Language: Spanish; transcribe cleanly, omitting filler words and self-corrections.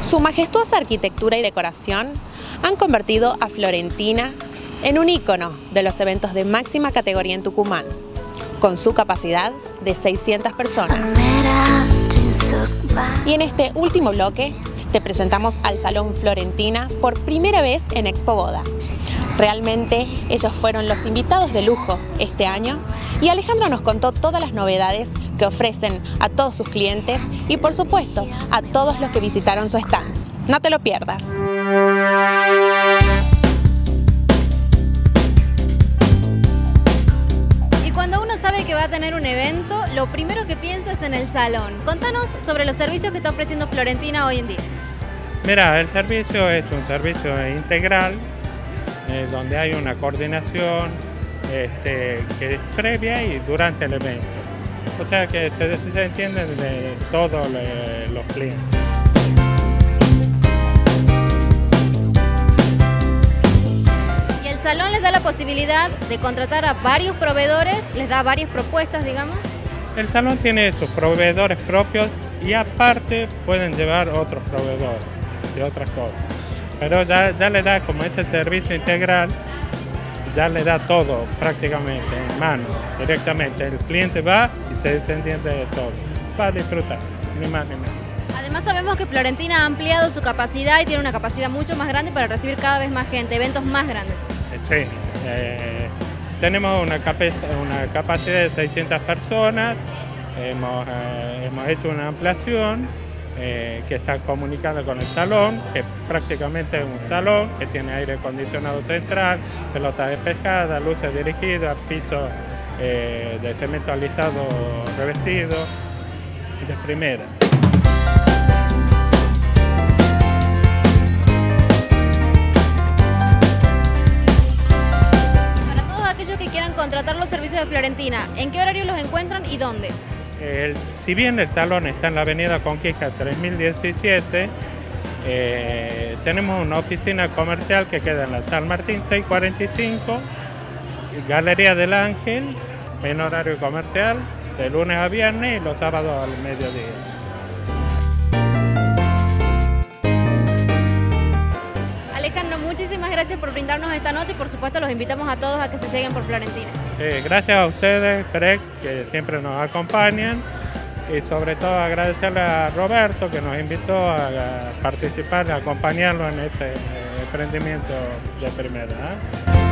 Su majestuosa arquitectura y decoración han convertido a Florentina en un ícono de los eventos de máxima categoría en Tucumán, con su capacidad de 600 personas. Y en este último bloque te presentamos al Salón Florentina por primera vez en Expo Boda. Realmente ellos fueron los invitados de lujo este año y Alejandro nos contó todas las novedades que ofrecen a todos sus clientes y por supuesto a todos los que visitaron su stand. No te lo pierdas. Y cuando uno sabe que va a tener un evento, lo primero que piensa es en el salón. Contanos sobre los servicios que está ofreciendo Florentina hoy en día. Mira, el servicio es un servicio integral donde hay una coordinación que es previa y durante el evento. O sea que se entienden de todos los clientes. ¿Y el salón les da la posibilidad de contratar a varios proveedores? ¿Les da varias propuestas, digamos? El salón tiene sus proveedores propios y aparte pueden llevar otros proveedores de otras cosas. Pero ya le da como este servicio integral, ya le da todo prácticamente en mano, directamente. El cliente va y se entiende de todo. Va a disfrutar, ni más ni menos. Además sabemos que Florentina ha ampliado su capacidad y tiene una capacidad mucho más grande para recibir cada vez más gente, eventos más grandes. Sí, tenemos una capacidad de 600 personas, hemos hecho una ampliación que está comunicando con el salón, que prácticamente es un salón que tiene aire acondicionado central, pelota despejada, luces dirigidas, piso de cemento alisado revestido de primera. Para todos aquellos que quieran contratar los servicios de Florentina, ¿en qué horario los encuentran y dónde? Si bien el salón está en la avenida Conquista 3017, tenemos una oficina comercial que queda en la San Martín 645, Galería del Ángel, en horario comercial, de lunes a viernes y los sábados al mediodía. Alejandro, muchísimas gracias por brindarnos esta nota y por supuesto los invitamos a todos a que se lleguen por Florentina. Gracias a ustedes, Craig, que siempre nos acompañan, y sobre todo agradecerle a Roberto que nos invitó a participar, a acompañarlo en este emprendimiento de primera.